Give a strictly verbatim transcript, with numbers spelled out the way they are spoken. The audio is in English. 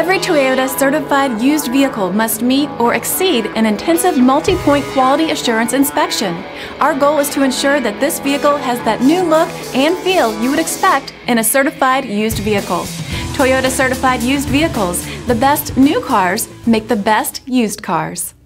Every Toyota certified used vehicle must meet or exceed an intensive multi-point quality assurance inspection. Our goal is to ensure that this vehicle has that new look and feel you would expect in a certified used vehicle. Toyota certified used vehicles, the best new cars make the best used cars.